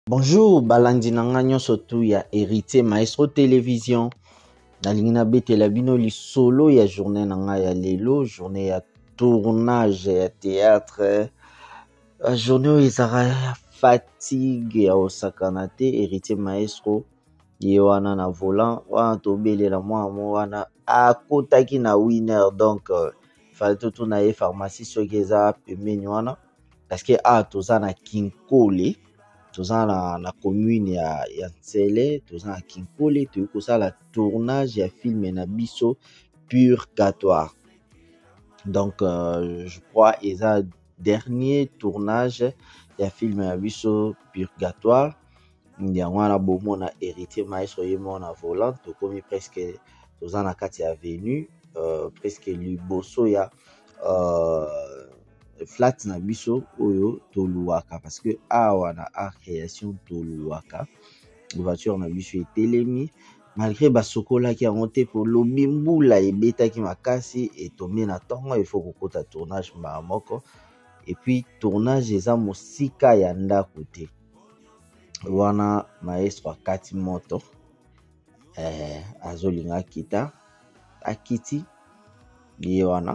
Bonjour, balandi nanga nyonso tu ya Héritier Maestro Télévision. Nalingi nabetela bino lisolo ya journée nanga ya lelo, journée ya tournage ya théâtre. Journée oyo ezaka ya fatigue ya osakana te. Héritier Maestro ye wana na volant wana tobelela mwa wana akotaki na winner, donc fallait totuna ye pharmacie soki eza pembeni wana parce que toza na Kinkole, toza na commune ya Ntsele, toza na Kinkole, toyi kosala tournage ya film na biso Purgatoire. Donc je crois eza dernier tournage ya film ya biso Purgatoire. Yango wana bomona Héritier Maestro ye mona volant, tokomi presque toza na kati ya avenue, presque liboso ya flat na biso oyo toluwaka, parce que awa na art création toluwaka voiture na biso etelemi malgré basokolaki yango te po lobi mbula ebetaki makasi etombi na ntongo il faut kokota tournage mbala moko, et puis tournage eza mosika ya ndako te wana Maestro akati moto azolinga akita akiti ye wana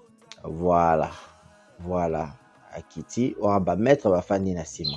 voilà akiti wana ba maître bafandi na nsima.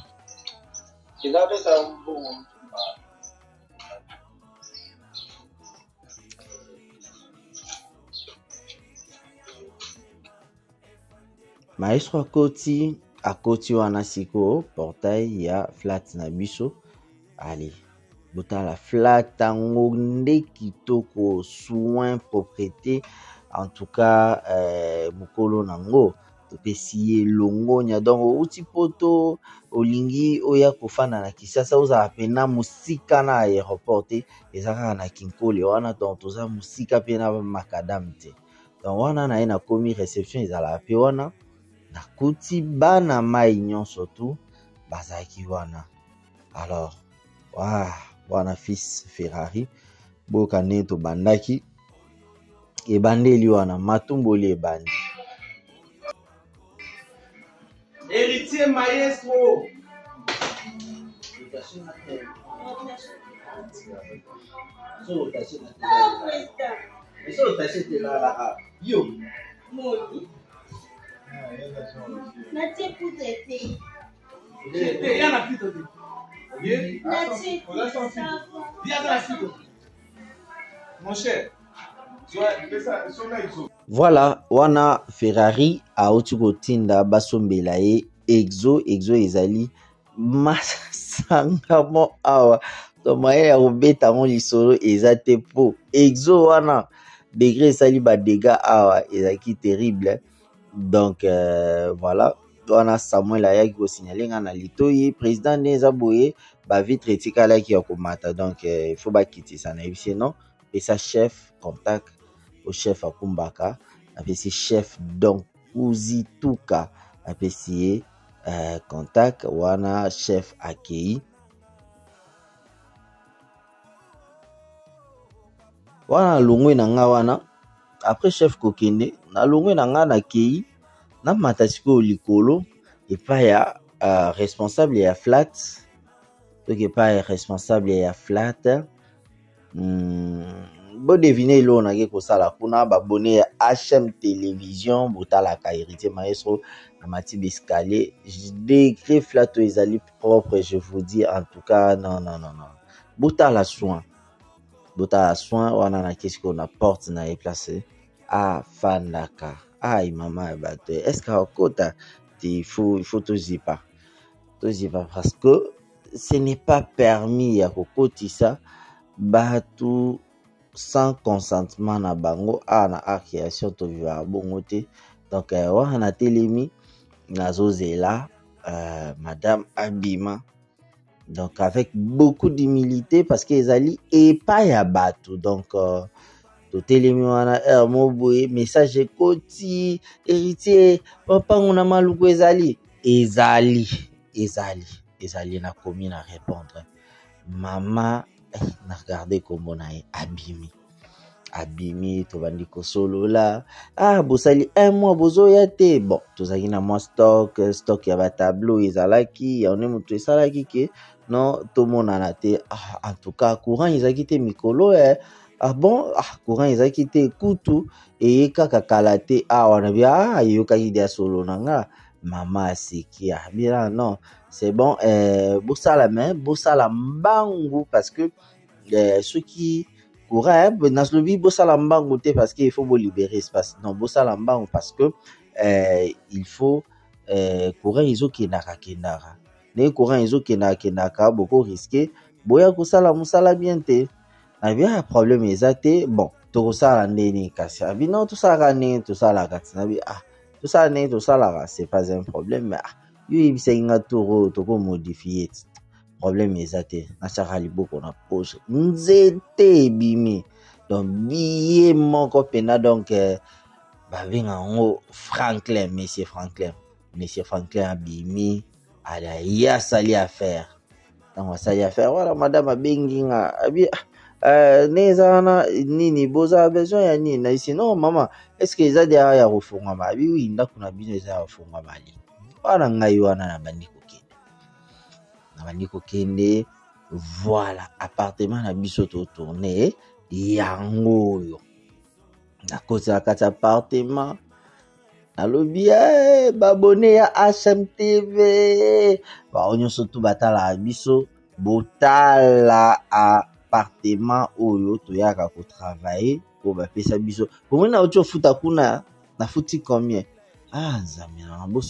Maestro akoti wana siko portail ya flat na biso. Allez, botala flat tango nde kitoko, soin, propreté, en tout cas mukolo nango topesi ye longonya, donc outi poto olingi oya kofanda na Kisasa ozala pena musika na aéroport te, ezaka na Kinkole wana, donc toza musika pe na makadam te, donc wana na ye na komi réception ezala pe wana nakuti bana mai nyonso tu bazalaki wana. Alors wana fils Ferrari boka nde tobandaki ebandeli wana matumboli ebandi. Héritier Maestro. Voilà, wana Ferrari auti kotinda basombela ye exo ezali masangamo awa to moyen ya kobeta ngo lisolo eza te po exo wana degré esali ba dégâts awa ezalaki terrible, donc voilà wana Samuel ayaki kosignaler nga na litoyi président nde eza boye ba vitre etikalaki ya komata, donc il faut bakitisa na yebisi non pesa chef contact au chef akumbaka apesi chef donc uzituka apesi ye contact wana chef akei wana longwe na nga wana. Après chef kokende na longwe na nga na kei na matasiko likolo epai ya responsable ya flat, donc epai ya responsable ya flat. Bo deviner lo na ke kosala kuna babone ya HM Télévision botalaka Héritier Maestro na mati escalier degré flat ezali propre, je vous dis en tout cas non botala soin wana na kesiko na porte na e place fandaka mama bato est-ce que okota il faut tozipa parce que ce n'est pas permis ya kokotisa batu sans consentement na bango na art création to viva bongo te, donc wana telemi nazozela madame Abima, donc avec beaucoup d'humilité parce que ezali epai ya bato, donc totelemi wana moboye message ekoti Héritier papango na maluku ezali na komi na répondre mama na regarder kombo na ye abimi to bandi kosolola bosali un mois bozoya te bon tozalaki na mwa stock ya batableau ezalaki yaone moto esalaki ke non tomonana te en tout cas courant ezalaki te mikolo courant ezalaki te kutu eye kaka kala te wana bia ayokaki dia solo nanga mama aseki bia non c'est bon bosala mbangu parce que ceux qui courant naslobi bosala mbangu te parce que il faut libérer espace non bosala mbangu parce que il faut courant ezokendaka ne courant ezokendaka boko risqué boya kosala musala bien te abia problème ezate bon tokosala ndeni kasi abi non tosalaka ndenge tosalaka tinabi tosala ndenge tosalaka c'est pas un problème mais yo yebisaki nga toko modifier problème ezate nachaka liboko na poche nzete ebimi donc biye moko pena donc babenga ngo monsieur Franklin abimi ala ya sali affaire donc asali affaire voilà madame abengi nga abi nezana nini boza besoin ya nini na isi non mama est-ce que eza dia ya kofunga mabi oui ndako na bino eza ya kofunga mali wana ngai wana na bandi kokende voilà appartement na biso to tourner yango yo na koti na kati appartement nalobi babone ya HMTV baonyonso tu batala biso botala appartement oyo toyaka ko travailler po bapesa biso pomwe na ocho futa kuna na futi combien nzambe na bo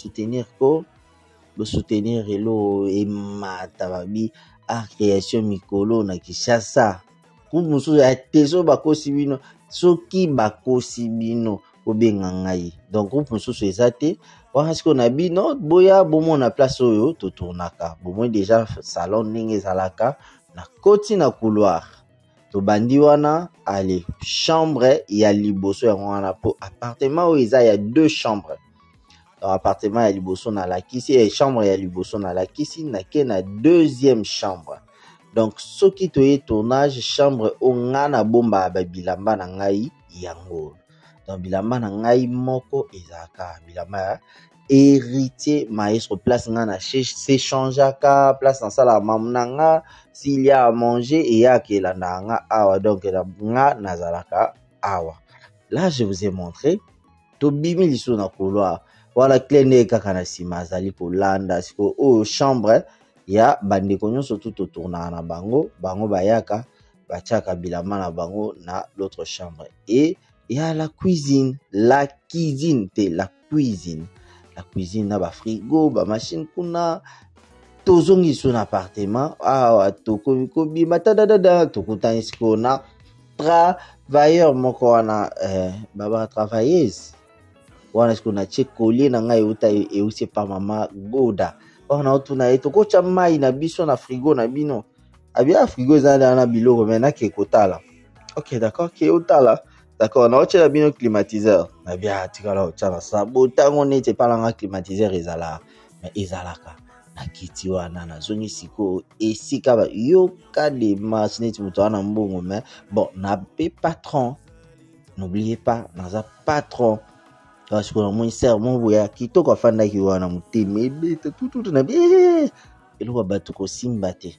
soutenir elo emata babi création mikolo na Kinshasa kumusu ya teso bakosi bino soki bakosi bino obenga ngai donc groupe mosusu ezate wana siko na bino boya bomona place oyo totournaka bomoi déjà salon ndenge ezalaka na koti na couloir to bandi wana allez chambre ya liboso ya wana po appartement oyo eza ya 2 chambres donc appartement ya liboso na lakisi et chambre ya liboso na lakisi na ke na deuxième chambre donc soki toye tournage chambre onga na bomba babilamba na ngai yango donc bilamba na ngai moko ezaka bilamba héritier maestro place nga na s'échangeaka place na sala mamnanga s'il y a à manger et ya kelanda nga awa donc nga nazalaka awa là je vous ai montré to bimi liso na couloir voilà clé kaka na sima azali kolanda siko chambre ya bandeko nyonso tout tourna na bango bayaka bachaka bilamba na bango na l'autre chambre et il y a la cuisine na ba frigo ba machine kuna tozongi sur appartement toko bima tadada tokutani siko na travailleur moko wana baba travailleuse wana siko na collier na ngai uta eusi pa mama goda wana otuna tokocha mai na biso na frigo na bino abia frigo ezala na biloko mena ke kotala ok d'accord ke otala d'accord na oche la bino climatiseur na bia tikala otala sabo tango nete palanga climatiseur ezalaka na kiti wana na zoni siko esika ba yoka de machine muto wana mbongo mais bon na pe patron n'oubliez pas naza patron parce que mon sermon boya kitoko afanda ki wana muteme bete tout na bien eloko batuko simba te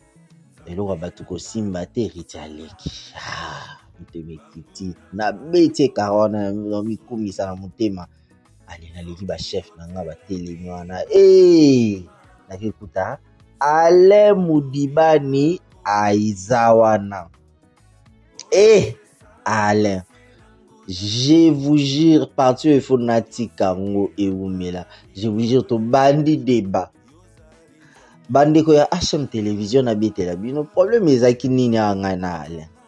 ritialeki muteme kiti na bete karona no mikumisa na mutema ali na leki ba chef nanga ba telemi wana nakikuta ale mudibani aizawana ale je vous jure partout il faut natika ngo eumela je vous jure to bandi débat bandeko ya HM télévision na bitela bino problème ezaki nini anga na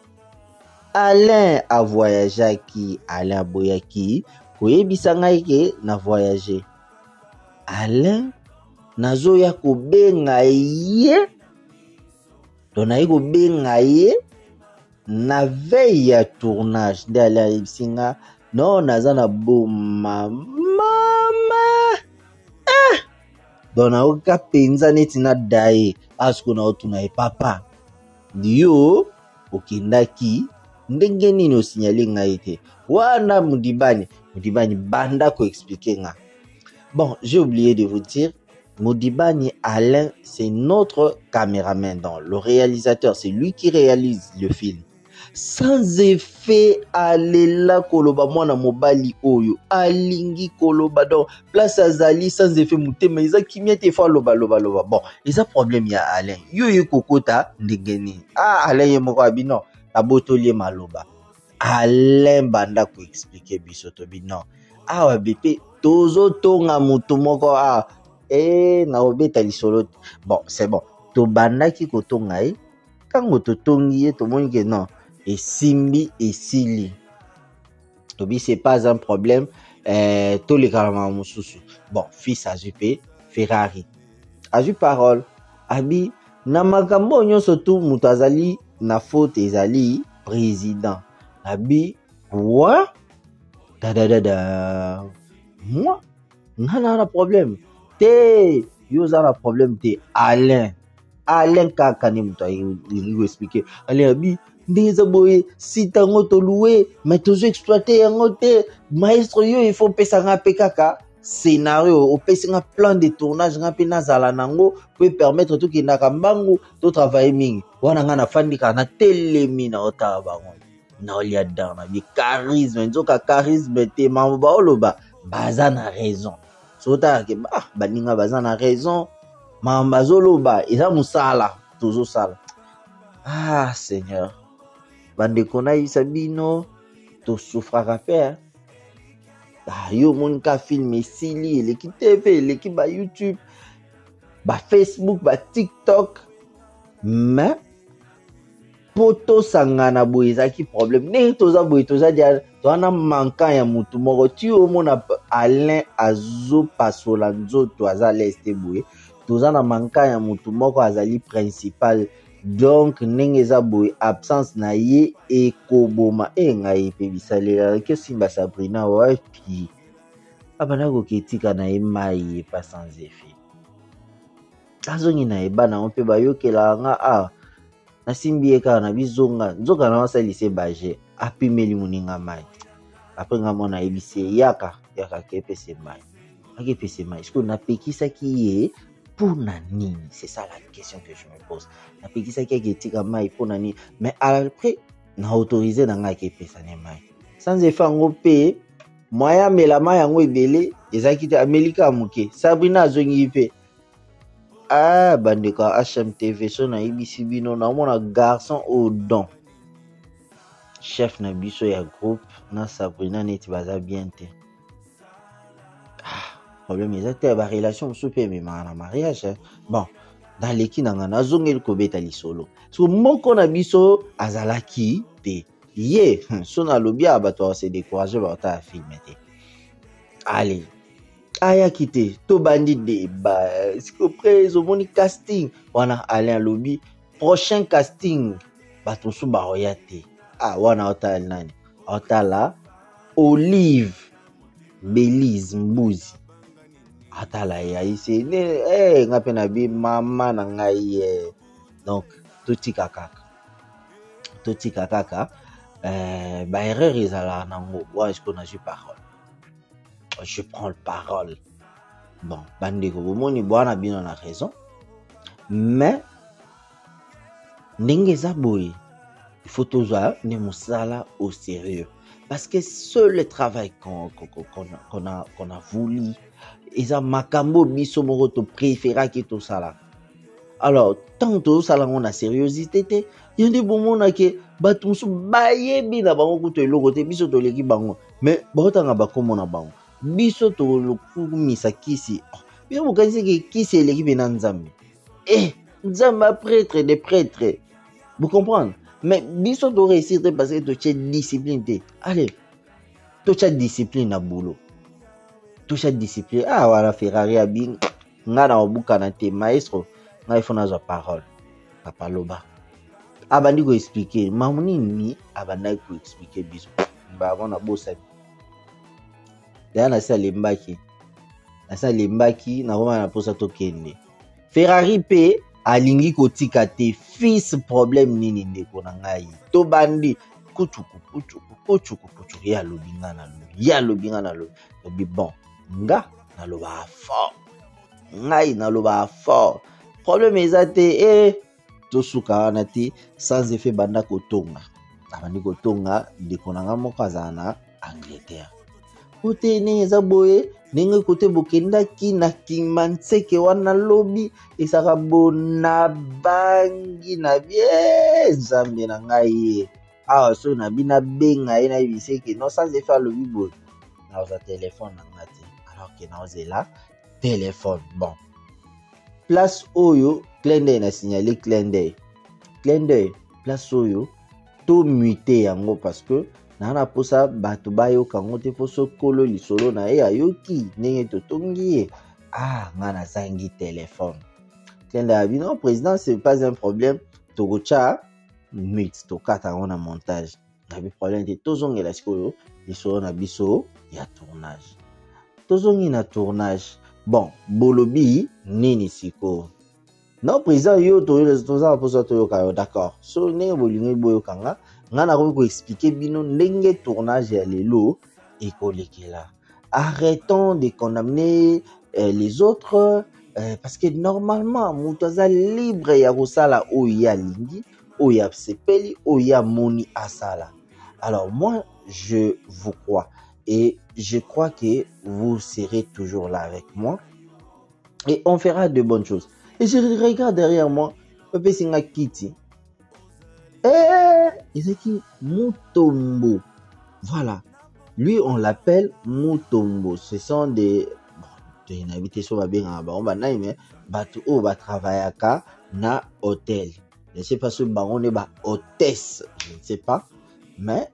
Alain a voyagé qui Alain boyaki koyebisa ngai ke na voyager Alain nazo ya ko benga ye dona ko benga ye na veille ya tournage de Alain Ibsinga non naza na boma mama dona oka penza neti na dai asko na otuna e papa dio okindaki ndenge nini osignale ngai te wana Mudibani banda ko expliquer nga. Bon, j'ai oublié de vous dire, Mudibani Alain, c'est notre caméraman, donc le réalisateur, c'est lui qui réalise le film. Sans effet, alela koloba mwana mobali oyo, alingi koloba donc place azali sans effet mutema eza kimia te fa loba. Bon, eza problème ya Alain. Yo kokota ndengeni. Alain ye moko abino, abotolie maloba. Alain banda ko expliquer biso to bino. Awa BP tozo tonga mutu moko na obeta lisolo. Bon, c'est bon. To banda ki kotonga kango to tongi to moni ke non. Et simbi et sili. Tobi c'est pas un problème. Tous les carrément mususu. Bon, fils AJP Ferrari. Aju parole. Abi na makambo nyonso tu mutu azali na faute ezali président. Abi quoi? Moi, n'a problème. Yo za problème te Alain kaka ni mutu il expliquer. Alain abi ndeza boye si tango to louer mais toujours exploiter yango te maestro yo il faut pesa nga pe kaka scénario au pesa plan de tournage nga pe nazala nango pour permettre tout ki nakambangu to travailler mingi wana nga na fandika na telemi na ota bango na olia dana bi charisme nzoka charisme te mamba oloba baza na raison sota ke baninga baza na raison mamba zoloba eza musala tozo sala Seigneur bande kona isabino to souffraka pe yo mon ka film esili eleki TV eleki ba YouTube ba Facebook ba TikTok mais poto sangana boye ezaki problème ne toza boye toza dia toana manquant ya mutu moko ti omona Alain azo pasola nzoto aza leste boye toza na manquant ya mutu moko azali principal. Donc nengeza boy absence na ye ekoboma ngai pe bisalela ke simba Sabrina wapi abana ko ketika na mai pas sans effet azongi na ebana on pe bayokela nga na simbi eka na bizonga nzoka na wasalise baje apimeli muninga mai après nga mona ebise yaka ke pese mai akepese mai est-ce que na pekisa ki ye pour nani? C'est ça la question que je me pose. Na pekisa ki ketika mai pour nani? Mais après na autorisé na nga ke pesa ne mai. Sans effet ngo pe moya melama yango ebele ezaki te Amerika muke. Sabrina azongi pe. Bande ka HMTV so na IBC bino na mona garçon au don. Chef na biso ya groupe na Sabrina neti baza bien te. Problème exact ba relation super mais na mariage bon dans l'équipe na zongel ko beta lisolo so moko na biso azalaki te ye so na lobia bato se décourager ba ta filmer te allez aya kité to bandi de ba siko prezo moni casting wana Alain lobby prochain casting bato so ba royate wana hotel nani hotala Olive Belize Mbuzi atala ya isi ngape na bi mama na ngai donc totika kaka ba erreur ezala nango est-ce qu'on a eu parole je prends le parole bon bandeko bomoni bwana bino na raison mais ndenge za boye il faut toujours ne musala au sérieux parce que seul le travail qu'on a voulu eza makambo biso moko to préféraki to sala. Alors tant to sala ngona sérieuxité te yende bomona ke bato musu bayebi na bango kuto eloko te biso to leki bango mais bakotanga bakomona bango biso to lokumisa kisi bien mokanisi ke kisi eleki bena nzambe nzambe prêtre des prêtres vous comprenez mais biso to réussir te parce que to tche discipline te allez to tche discipline na boulot touche discipline wala Ferrari abi nga na obuka na te maestro nga ifona za parole papa loba abandi ko expliquer mamuni ni abanda ko expliquer biso ba bona bosa na sa lembaki na roma na posa to kende Ferrari pe alingi kotika te fils problème nini ndeko na ngai to bandi kuchuku ya lobinga na lobi bon nga na loba fort ngai na loba fort problème ezate tosuka wana te sans effet banda kotonga abandi kotonga ndeko nanga moko azala na Angleterre kote ne eza boye ndenge kote bokendaki na Kimanseke wana lobi esaka bona bangi na bien nzambe na ngai awa so na bina benga ye na yebiseke non sans effet alobi boye naoza telefone na nga te alors ke naozela téléphone bon place oyo clin d'œil na signalé clin d'œil place oyo to muté yango parce que na posa bato bayoka ngo te poso kolo lisolo na ye ayoki ndenge totongi ye nga nazangi téléphone clin d'œil abi non président c'est pas un problème tokocha mute tokata ngo na montage nabi problème te tozongela sikoyo lisolo na biso ya tournage tozongi na tournage bon bolobi nini siko non président yo toza posa toyoka yo d'accord so ndenge bolingi boyokanga nga nakoki koexplike bino ndenge tournage ya lelo ekolekela arrêtons de condamner les autres parce que normalement moto aza libre ya kosala oyo ya lingi oyo ya sepeli oyo ya moni asala alors moi je vous crois et je crois que vous serez toujours là avec moi et on fera de bonnes choses. Et je regarde derrière moi, Pepe Singa Kiti. C'est qui Mutombo. Voilà. Lui, on l'appelle Mutombo. Ce sont des... Bon, une habitation va bien en bas. On va naïmer. Bateau au va travailler à na hôtel. Je ne sais pas si on est hôtesse. Je ne sais pas. Mais...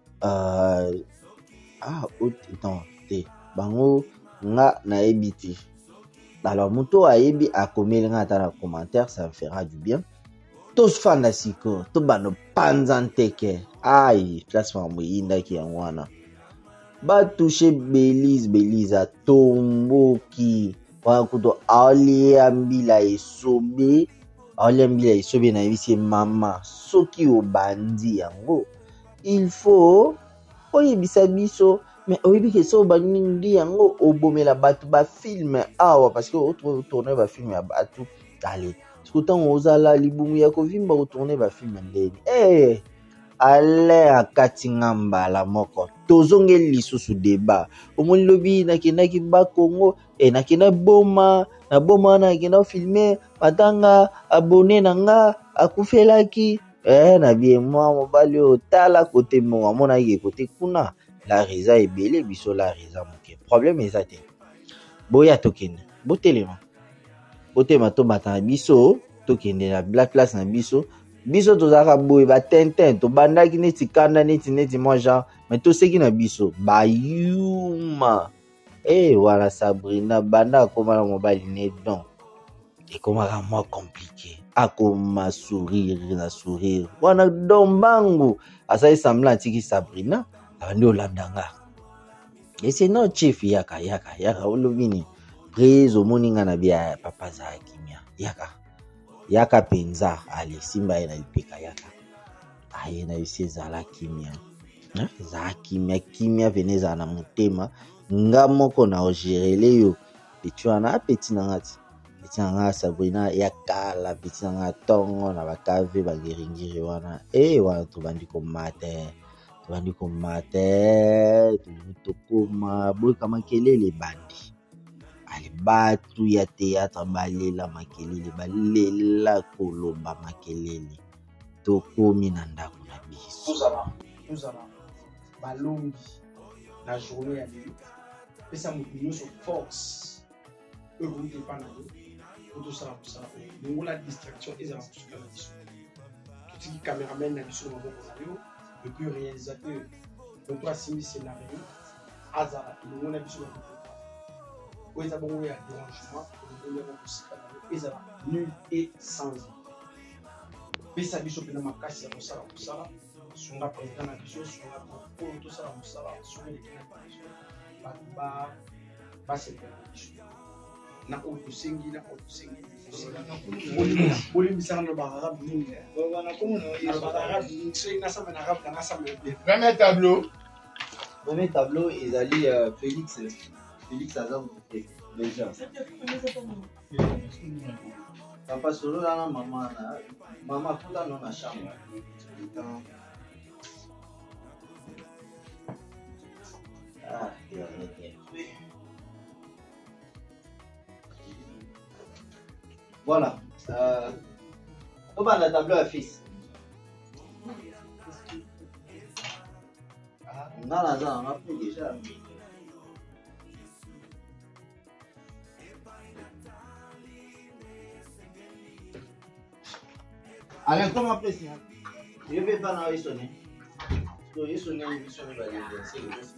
attends. Bango nga na ebiti. Alors muto ayebi akomeli nga ata na commentaire, ça me fera du bien. Tous fans na siko, to bano panzanteke. Aïe, classement moyinda ki yanwana. Ba toucher Belize a tomboki. Wa kuto aliambila esobe na yebisi mama soki obandi yango. Il faut oyebisa biso mais oyebi ke so banindi yango obomela batu ba film awa parce que autre tourner ba film ya batu allez sikotan ozala libumu ya kovimba tourner ba film ndeni ale akati ngamba la moko tozongeli lisusu débat omoni lobi nakendaki ba Congo nakenda boma na kenda filmer matanga abonné nanga akufelaki na bien moi mobali otala kote mo amona ye kote kuna la reza ebele biso la reza moke problème ezate boya tokende botelema to batana biso tokende na black place na biso tozaka boye ba tintin to bandaki neti kanda neti moi genre mais to seki na biso bayuma voilà Sabrina banda akoma na mobali ne donc ekomaka moins compliqué akoma sourire wana dombangu asali semblant tiki Sabrina abandi olandanga et c'est non chief yaka olobini prise omoninga na bia papa za kimia yaka penza ali simba ina lipeka yaka ayena yiseza la kimia za kimia veneza na mutema nga moko na ogerele yo petuana petit nanga Sabrina yakala petit nanga tongo na bakave bageringiri wana wana tubandi komate tokoma boy kama kelele bandi ali batu ya théâtre balela makelele balela koloba makelele tokomi na ndako na biso tozala balongi na journée ya lelo pesa motu nyonso force oyo koute epa na yo otosala kosala longola distraction ezala kosuka na biso totiki cameraman na biso na maboko na yo et puis réalisateur moto asimbi scénario azala elongo na biso na maboko oyo eza bongo ya dérangement elongo yango kosika na yo ezala nul et sans pesa biso mpena makasi ya kosala sunga président na biso sunga oyo tosala mosala sunga lekena na biso bato basepela na biso na otusengi na otusengi bolimbisaka na baarabe mingi soki nasamba na arabe nasamba Premier tableau. Premier tableau, ils allaient Félix Azam déjà. Papa solo là, maman tout là dans la chambre. Ah, voilà. On va la tableau à fils. On a pris déjà. Alain, comment apprécier? Je ne vais pas dans les sonner. Donc, les sonner, les sonner, c'est le best.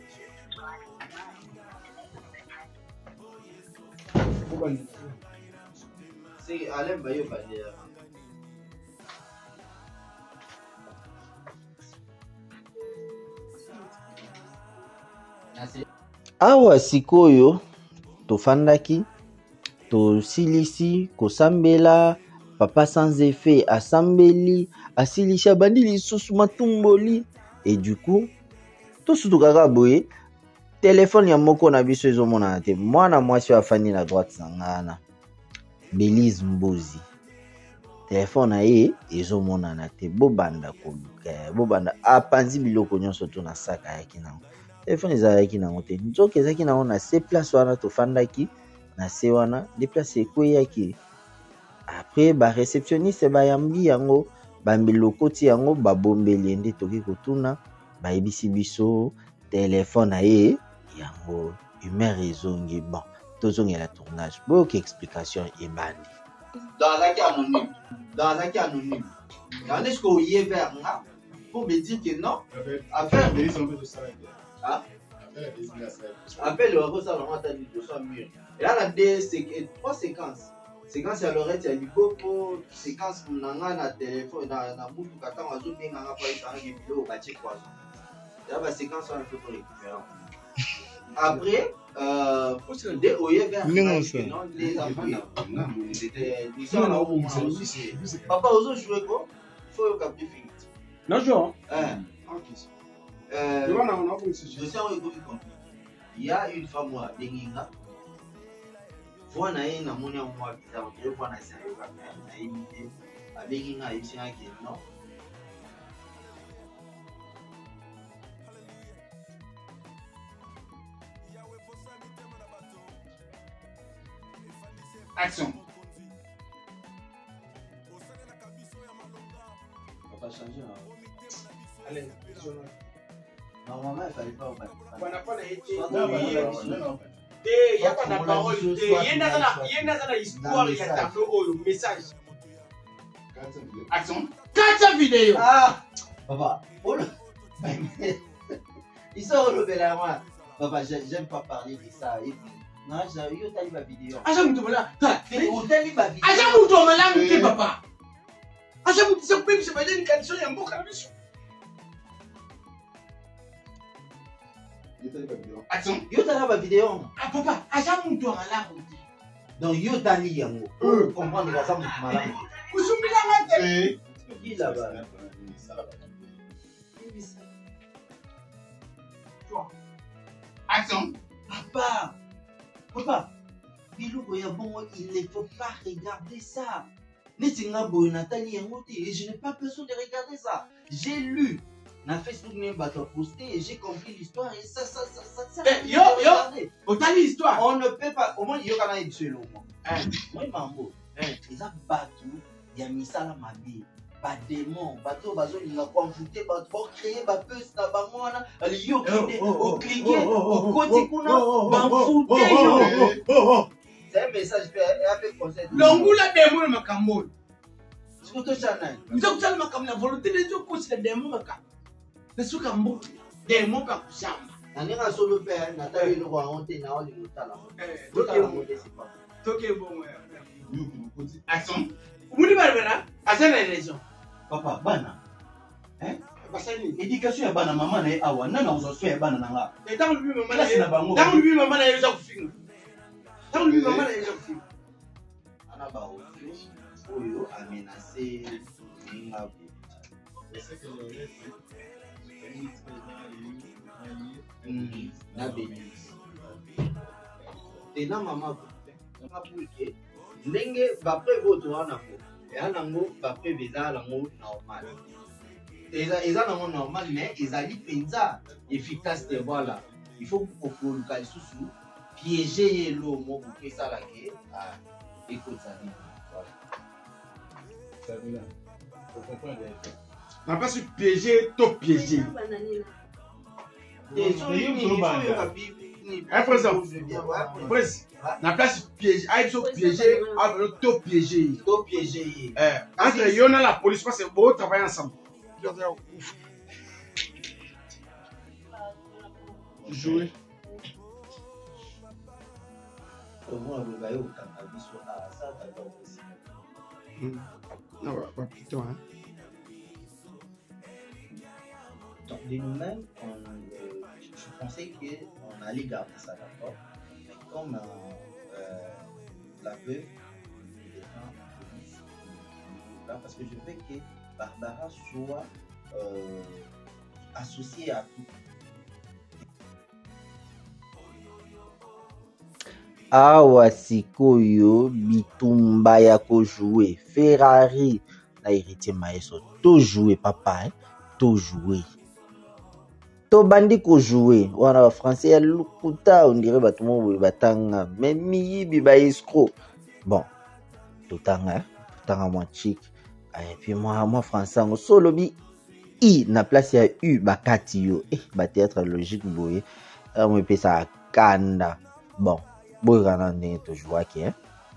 C'est Alain Bayo Badia. Awa sikoyo tofandaki tosilisi kosambela papa sans effet asambeli asilisha bandi lisusu matumboli et du coup tosutu kaka boye téléphone ya moko na biso ezomonana te mwana mwasi afandi na droite sangana Belize Mbozi téléphone na ye ezomonana te bobanda koluka bobanda apanzi biloko nyonso to na saka yaki nango téléphone ezalaki nango te nzoka ezalaki nango na se place wana tofandaki na se wana déplace ekweyaki après ba réceptionniste bayambi yango bambilokoti yango babombeli nde toki kotuna bayebisi biso téléphone na ye yango humeur ezongi bon tozongela tournage boyoka explication ebandi dans un cas anonyme quand est-ce qu'on y est vers là pour me dire que non affaire appelle le rose à la tête de son mur et là la trois séquences séquence ya Lorette ya Liboko séquence nanga na téléphone na mutu katanga azo benga nga pa isanga bilo batie kwazo ya ba séquence wana faut récupérer après de oye vers non les enfants c'était disons papa ozo jouer quoi faut yo capter film non jouer je sais on est compris il y a une femme moi benginga Voilà, il y a un mois qui a été fait, il y a un Action. On va changer. Allez, normalement, il fallait pas. On n'a pas été. Il n'y a pas de parole. Il y a une histoire, il y a un tableau, le message. Action. 4 vidéos. Ah, papa. Ils sont relevés là, moi. Papa, j'aime pas parler de ça. Et puis, non, j'ai eu ma vidéo. Ah, j'ai mis là. Ah, j'ai mis ma vidéo. Ah, j'ai mis papa. Ah, j'ai mis ça. C'est pas une canson, il y a un beau cannabis. Action. Yo tala ma vidéo. Ah papa, aja mutu malako. Donc yo tali yango. Comprendre que ça mutu malako. Kusumbila ngate. Qui là-bas? Action. Papa. Biloko ya bongo, il ne faut pas regarder ça. Netinga boy Nathalie yango te et je n'ai pas besoin de regarder ça. J'ai lu. Na Facebook n'est pas posté et j'ai compris l'histoire et ça yo autant l'histoire on ne peut pas au moins yo kana ibselo moi mambo ils a battu ya misala mabi ba démon bato bazo linga konfouter ba pour créer ba peur na bango wana yo kide au cliquer au côté kuna ba fouter yo c'est un message fait conseil longula démon makambo c'est tout ça nan nzo makambo la volonté de Dieu ko c'est démon makambo Nesuka mbuti demo pa kushamba. Nanga solo père Nathalie le roi honte na oli mutala. Toke bon Action. Mudi barbara asana élection. Papa bana. Basani éducation ya bana mama na awa nana uzo so ya bana nanga. Etango lui mama na bango. Tango lui mama na yeza kufinga. Tant lui, maman, elle est gentille. On a pas aussi. Oyo a menacé Ninga. Na Bénis. Tena maman que ndenge ba prévoto wana ko. Ya nango ba préveza nango normal. Eza nango normal mais ezali penza efficace de voilà. Il faut que le cas sous piéger l'eau mo pour que ça la ke écoute ça. Voilà. On n'a pas su piéger, tout piéger. Un président, na place piéger, il faut piéger, tout piéger. Tout piéger. Entre Yona et la police, parce que vous travaillez ensemble. Jouer. Comment le gars au cannabis soit ça d'accord aussi. Non, pas plutôt hein. Donc de nous-mêmes, je pensais qu'on allait garder ça d'accord. Mais comme la veuve défend la police, parce que je veux que Barbara soit associée à tout. Awa sikoyo bitumba ya ko jouer Ferrari na héritier Maeso to jouer papa hein? To jouer to bandi ko jouer wana ba français ya lukuta on dirait batumo boye batanga mais miyibi ba escroc bon totanga moi chic et puis moi français ngo solo bi i na place ya u bakati yo ba théâtre logique boye moi pesa kanda bon boy kana ndenge tozwa ke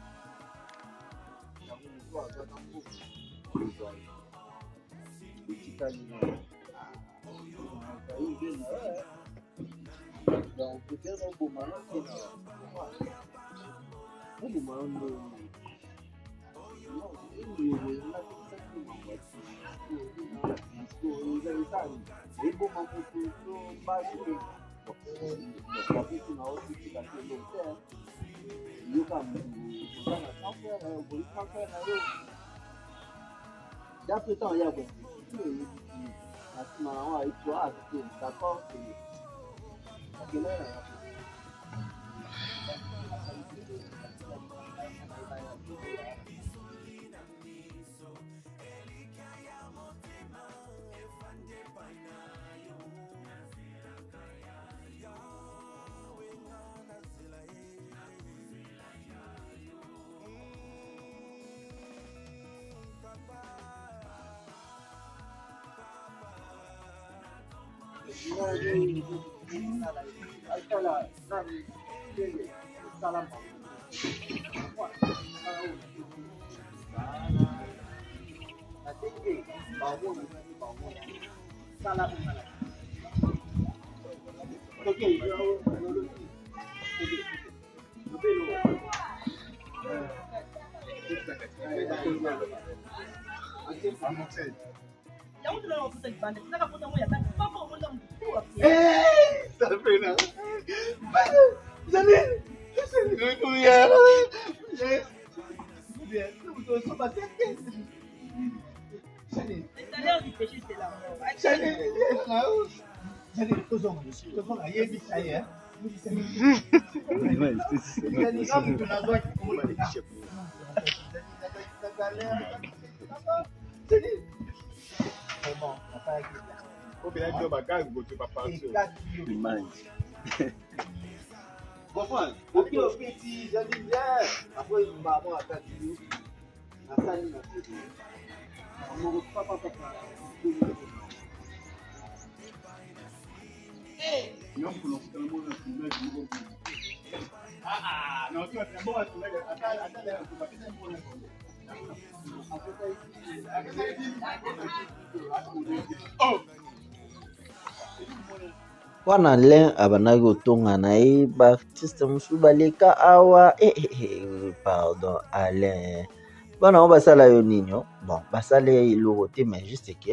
wana len abanaki otonga na ye baartiste mosusu baleka awa pardon Alain bana ngo basala yo nini bon basala eloko te mais juste que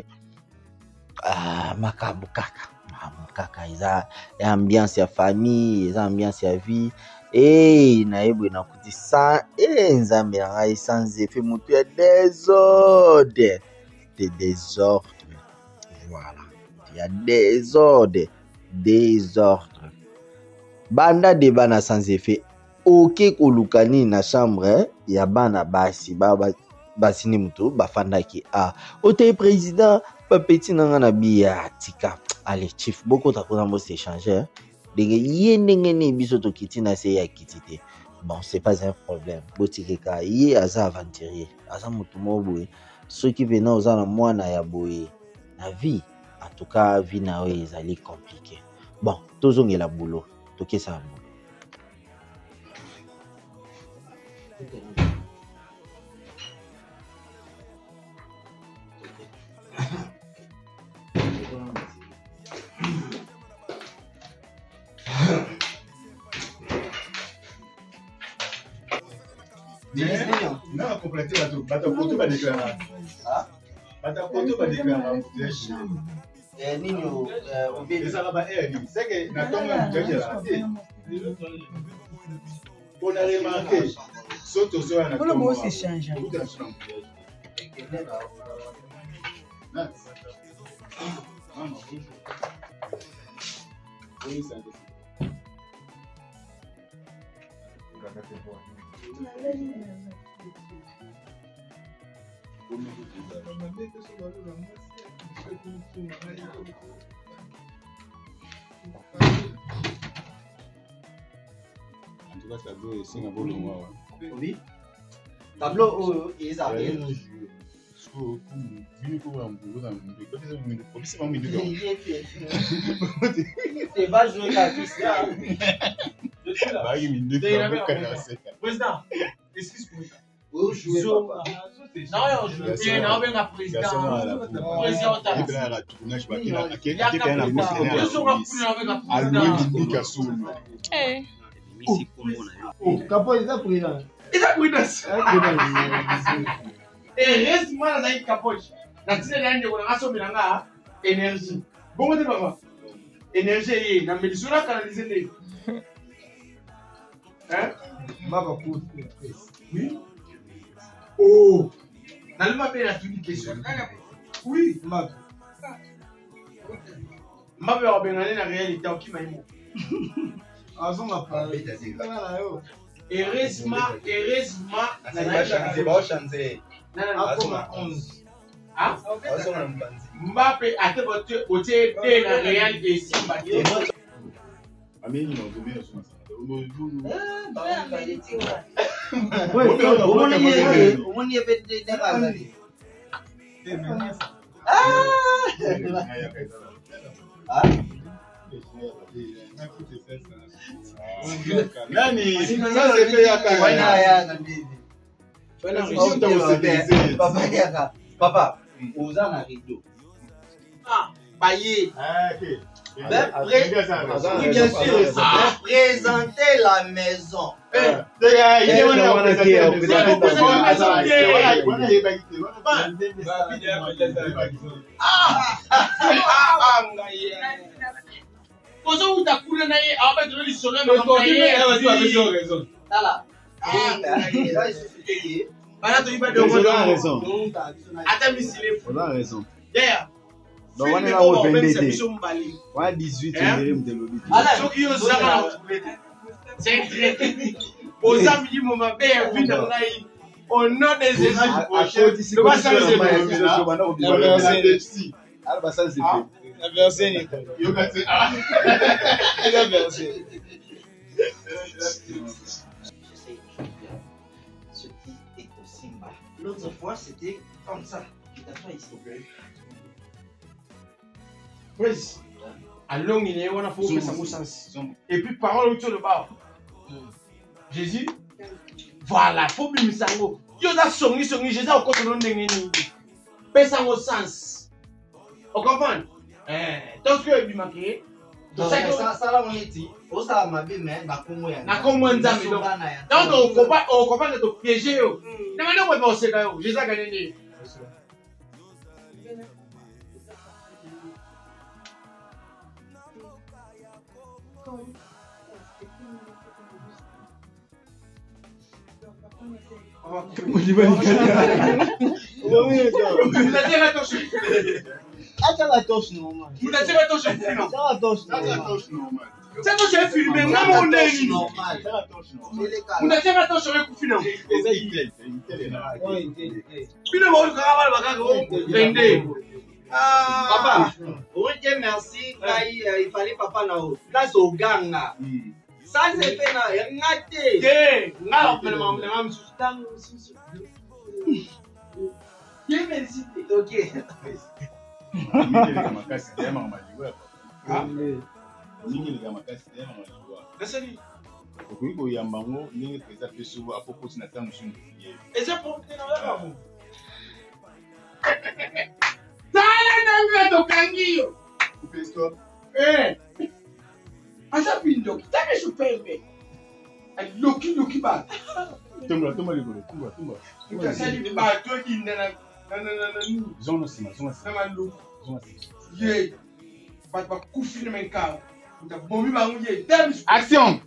makambo kaka eza ambiance ya famille eza ambiance ya vie Nayebu na kuti sans nzambe na ngai sans effet mutu ya désordre. De désordre. Voilà. Il y a désordre. Banda de bana sans effet. Ok kolukani na chambre ya bana basi basini mutu bafandaki ote président ba petit nanga na biya tika. Allez chief boko takona mo s'échanger. Ndenge ye ndenge ne biso tokiti na se ya kiti te. Bon, c'est pas un problème. Botikeka ye aza aventurier, aza mutu mo boye. Soki pena oza na mwana ya boye na vie, en tout cas vie na oyo ezali compliqué. Bon, tozongela boulot, tokesa boulot. Non, compléter la tout. Bata photo va déclarer. Bata photo va déclarer. Nini Ça va pas aider. C'est que n'attends pas là. On a remarqué. Soto soa na. Pour le mot c'est change. En tout cas, tableau ici na bolo moi. Oui. Tableau is a Et va jouer la piste là. Président, excuse-moi. Oh, jouer papa. Non, je viens avec la présidente. Heureusement, dans une capoche. La tine d'année, on a assommé la énergie. Bon, on papa. Énergie, la médecine a canalisé. Hein? Oui. Oh! Dans le mapé, il a toute une question. Oui, map. Map, il a bien la réalité. Qui m'a dit? Heureusement, ah? Mbappé a été voté la réalité ici. Papa, aux en rideau. Ah, Baye. Bien sûr, présenter la maison. Donc, on est là au 22. On a 18 c'est traité. Aux amis, mon père, vu dans l'aïe. Au nom des Jésus. L'autre fois, c'était comme ça. Praise. Alors, il est on a fait ça sens. Et puis parole autour de bas. Jésus. Voilà, faut bien sango. Yo da songi Jésus au côté de ndengeni. Pesa au sens. On comprend? Donc que bi marqué. Ça là on est dit. Au ça m'a bien mais na komo ya. Na komo nzambe donc. Donc on comprend que tu piéger yo. Na ngana ko ba oseka yo. Jésus a gagné. Papa, on dit merci, il fallait papa na haut. Là, c'est au gang là. Ça, c'est fait là, il y a raté. Là, on peut le même ok. Action!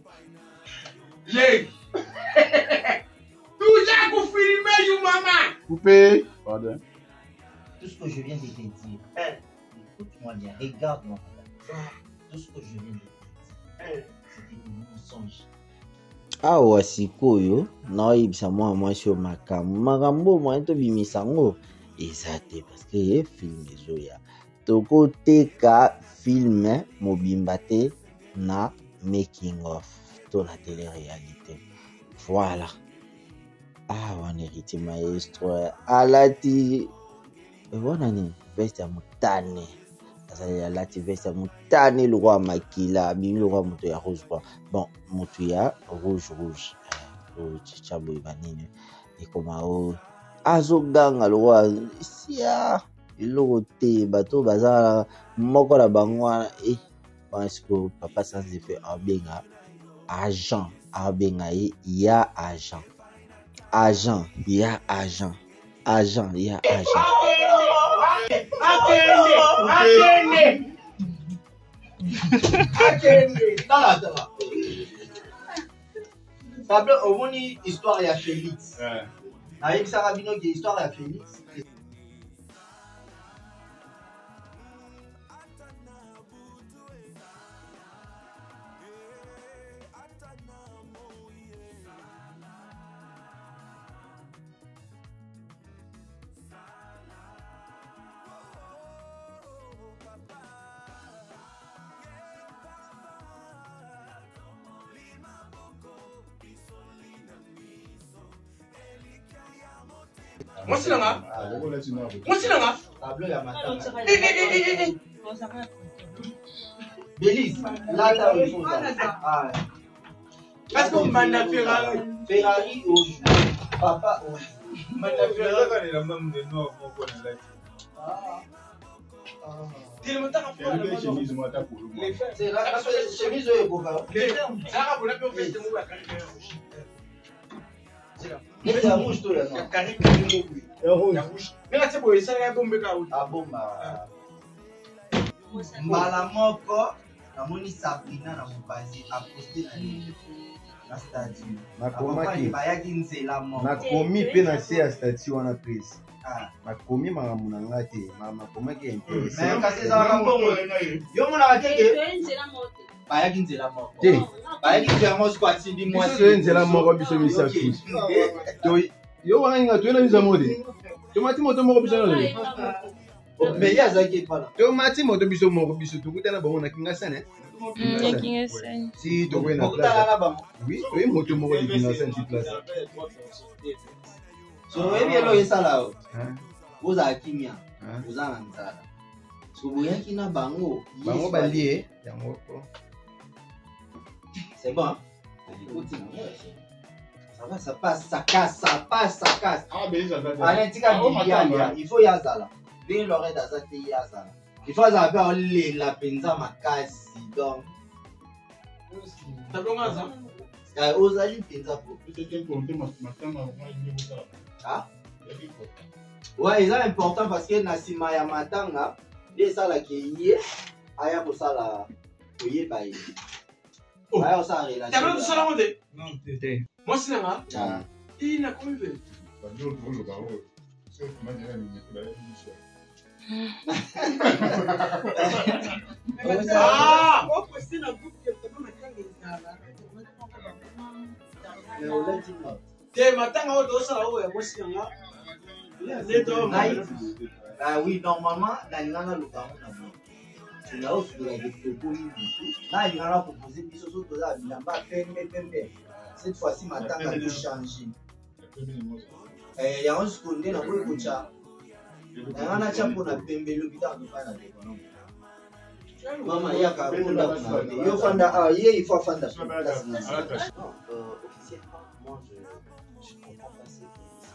Coupé. Pardon. Tout ce que je viens de te dire, écoute-moi bien, regarde-moi. Tout ce que je viens de te dire, c'était des mensonges. Awa sikoyo naoyebisa mwasi oyo makambo mwana tobimisa yango eza te parce que film ezoya tokoteka film mobimba te na making of to na télé-réalité. Voilà. Awa na Héritier Maestro alati ebona nini veste ya motane azali alati veste ya motane lokwa makila abimi lokwa moto ya rouge quoi. Bon moto ya rouge chicha boye banini ekoma o azoganga lokwa sia eloko te bato baza moko na bango wana parce que papa sans effet abenga agent abenga ya agent ya agent ya agent. Pablo, on dit histoire ya Félix. Avec Sarabino qui est histoire ya Félix. Moi c'est là. Pablo ya matanga. Belize, là t'as une chose. Parce qu'on m'a Ferrari au papa au Ferrari la même de nous on connaît c'est la chemise de Boka. C'est la rouge tout là. Mbala moko namoni Sabrina na mobazi aposte na statue. Bayaki nzela moko. Nakomi pe na se ya statue wana prise. Nakomi makambo na nga te, nakomaki intéressé. Mais kasi ezalaka mbongo. Yo mona bakeke bayaki nzela moko. Te. Bayaki nzela moko kwa tindi mwasi. Biso nzela moko biso misatu. Yo wana nga toyena biso mode. Tomati moto moko biso na le. Mais ya zaki pala. Tomati moto biso moko biso tokutana bango na kinga sana. Kinga sana. Si tokoye na Okutana na bango. Oui, toye moto moko de kinga sana sur place. So ebi elo esala o. Oza kimia. Oza na nzala. So boyaki na bango. Bango balie yango ko. C'est bon. Ça va, ça passe, ça casse, ça passe, ça casse. Allez, il faut y azala. Bien l'oreille d'azate y azala. Il faut azala la penza ma casse donc. Ozali penza pour. Ah? Ouais, c'est important parce que nasima ya matanga, bien ça la qui aya pour ça la oye baye. Aya ça relation. T'as même ça la monter? Non, t'es. Moi c'est là. Il n'a pas eu. Ah oui, normalement, dans le c'est là où tu dois être là, il y a proposé des choses là, il n'a pas fait. Cette fois-ci, maintenant, on a changé. Il y a un seconde, on a pour le coach. Il y a un chat pour la pembe, le bidon de pas la maman, il y a qu'à il faut faire officiellement, moi je comprends pas ce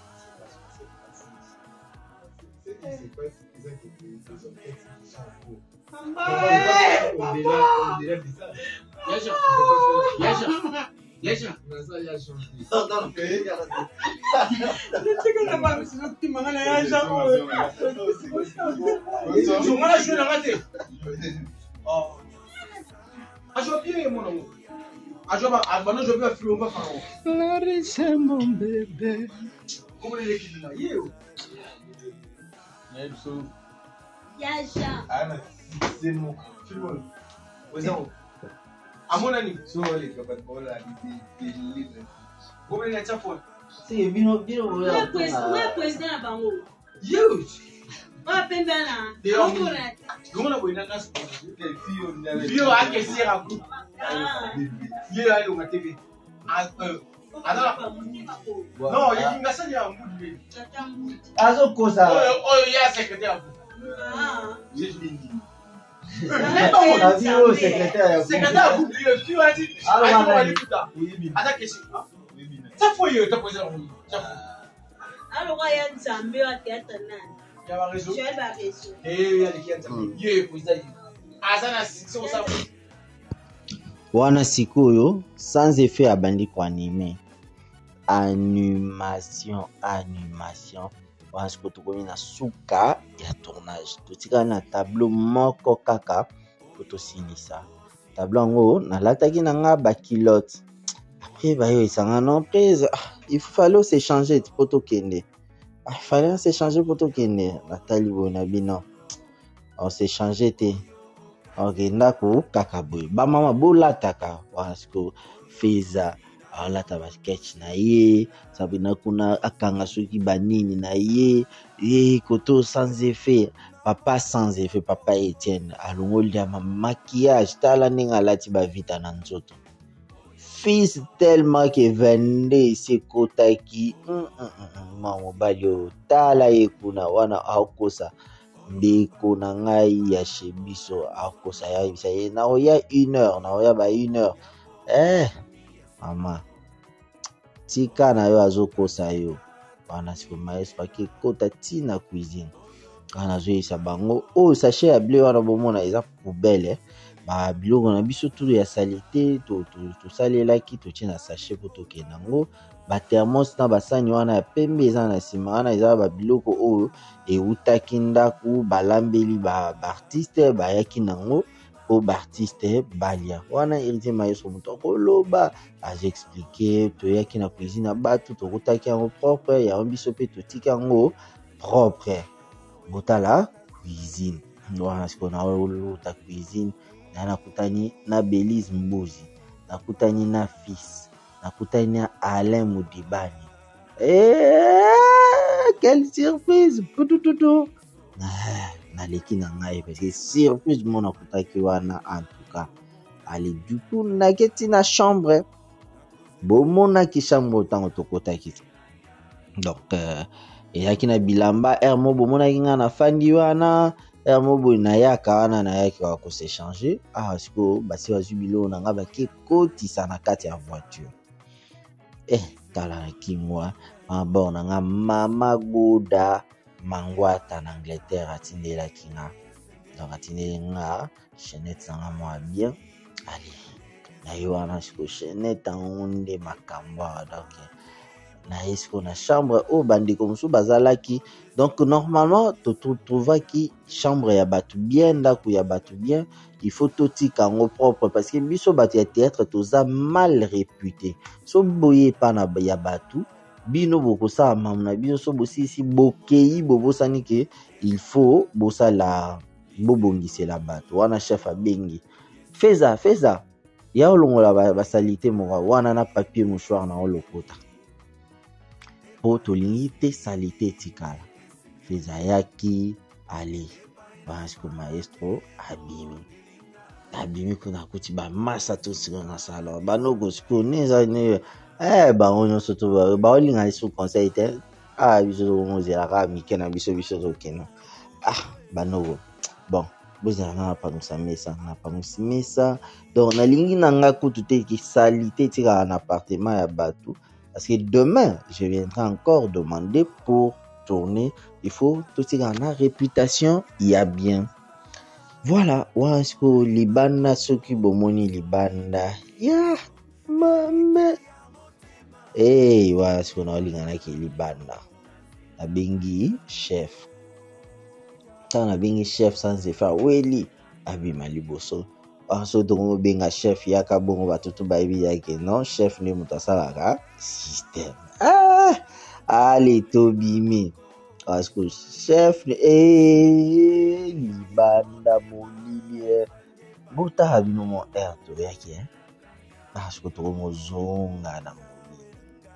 c'est pas suffisant que les enquêtes sont en cours. Mon bébé. Yaja. C'est mon film. À mon ami, sur les capables de la vie, vous voulez la fois. C'est bien, président à Bango. You! Ah, Pembana. Comment on a une nation? Bio a caissé à coup. Bio a eu ma TV. Alors, non, il y a une nation qui a un bout de vie. Azo Kosa. Oh, il y a un secrétaire. J'ai fini. Secrétaire. Secrétaire, vous le tu as dit. Attends, question. Ça faut y être posé. Alors, il y a un Zambé à théâtre. Il y a un réseau. Tu as un réseau. Eh, il y a des clients. Il y a posé. Azana, c'est ça. Wana sikoyo sans effet abandi kwa anime. Animation. Parce que tu connais na suka ya tournage. Totika na tableau moko kaka pour sinisa. Tableau ngo na lataki na nga ba kilote. Après ba yo isanga non prise. Il fallait s'échanger pour to kende. Il fallait s'échanger pour to kende. Nathalie Bonabino. On s'échangeait te. Ok, ndako kaka boy. Ba mama bola taka parce que Feza alata ba sketch na ye, sabina kuna akanga soki banini na ye, koto sans effet, papa sans effet, papa Etienne alongoli ya maquillage tala ninga lati ba vita na nzoto. Fils tellement que vende se kotaki mama balio tala ye kuna wana akosa ndeko na ngai ya shebiso akosa ya bisa ye na oya 1 heure na oya ba 1 heure mama tika na yo azokosa yo wana siko maestro ake kota tina cuisine kana zo isa bango sachet ya blé wana bomona eza poubelle ba biloko na biso tout ya salité to salelaki to tina sachet po to kenango ba thermos na basani wana ya pembe eza na sima wana eza ba biloko oyo eutaki ndaku balambeli ba artiste bayaki nango au artiste balia wana Héritier Maestro moto koloba expliquer to yaki na cuisine batu to kotaki yango propre ya biso pe to tika yango propre botala cuisine wana siko na ta cuisine na kutani na Belize Mbozi na kutani na fils na kutani na Alain Moudibani quelle surprise putututu na leki na ngai parce que surprise mona kutaki wana en tout cas allez du coup na keti na chambre bomona ki chambre tango tokotaki donc eyaki na bilamba mo bomona ki nga na fandi wana mo bo na yaka wana na yaki wa ko s'échanger siko basi wazu bilo na nga ba ke kotisa na kati ya voiture tala kimwa bon na nga mama goda mangwata na Angleterre atindela kinga donc atindelenga chaînette nga moi bien allez na yo wana siko chaînette nde makamba donc na esiko na chambre bandiko musu bazalaki donc normalement to trouvaki chambre ya batu bien ndako ya batu bien il faut totika ngo propre parce que biso batu ya théâtre toza mal réputé so boye pa na ya batu bino bokosa mamna bino so bosisi bokei bobosani ke il faut bosala bobongisela bato wana chef abengi feza ya olongola basalite moko wana na papier mouchoir na olokota po tolingi te salite etikala feza yaki ale parce que maestro abimi kuna kuti bamasa tosika na sala banoko siko neza ne bango nyonso to baolinga lisu conseil te biso tomozelaka mike na biso tokena banoko bon bozala na pangusa mesa donc nalingi nanga kutu te ki salite tika na appartement ya bato parce que demain je viendrai encore demander pour tourner il faut tout tika na réputation il y a bien voilà wasko libanda soki bomoni libanda ya mame wasko na olingana ki libanda abengi chef tana bengi chef sans effort weli abima liboso so dongo benga chef yaka bongo batutu baibi yake non chef ne mutasalaka système allez tobimi parce que chef libanda molili bota habino mo to yake parce que to mozonga na molili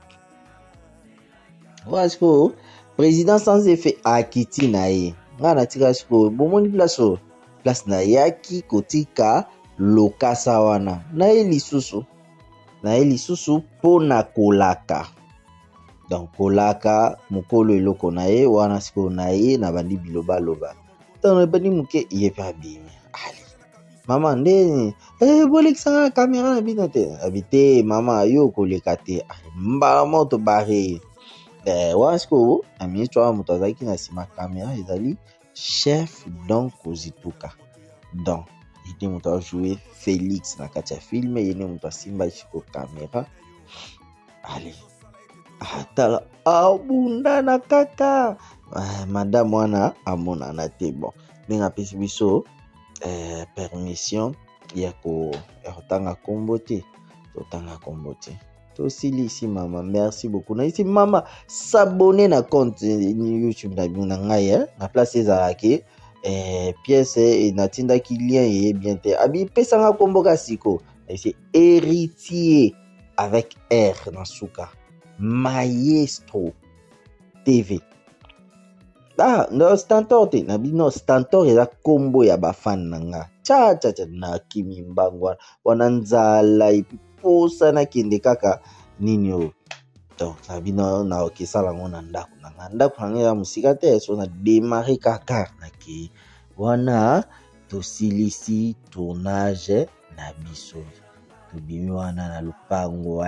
parce que président sans effet akiti na ye ngana tika siko bomoni place na yaki kotika lokasa wana na ye lisusu pona kolaka donc kolaka mukolo eloko na ye wana siko na ye na bandi biloba tano bandi muke ye pa bimi ali mama ndeni bolekisanga kamera na bino te abite mama yo koleka te mbala moto bare wasko ministre wa moto azalaki na nsima kamera ezali chef donc kozituka donc ite moto ajoué Félix na kati ya filme yene moto asimba chiko kamera allez atala abunda na kaka madame wana amonana te bon ndenge apesi biso permission ya kotanga kombo te totanga kombo te tosili ici mama merci beaucoup na ici mama s'abonner na compte YouTube na bino ngai na place ezalaki pièce natindaki lien ye bien te abi pesanga kombo ka siko c'est héritier avec R na suka Maestro TV no stantor te na bino stantor eza kombo ya bafan nanga cha na kimi mbangwa wana nzala iposa na kende kaka nini o donc na bino na okesala ngo na ndako nanga ya musika te so na démarrer kaka na ki wana tosilisi tournage na biso tobimi wana na lupango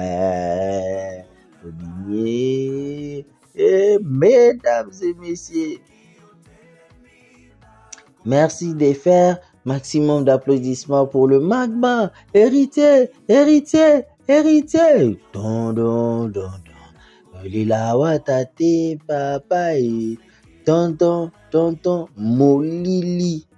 tobimi mesdames et messieurs, merci de faire maximum d'applaudissements pour le Magma. Héritier. Don. Lila watate papa et tonton molili.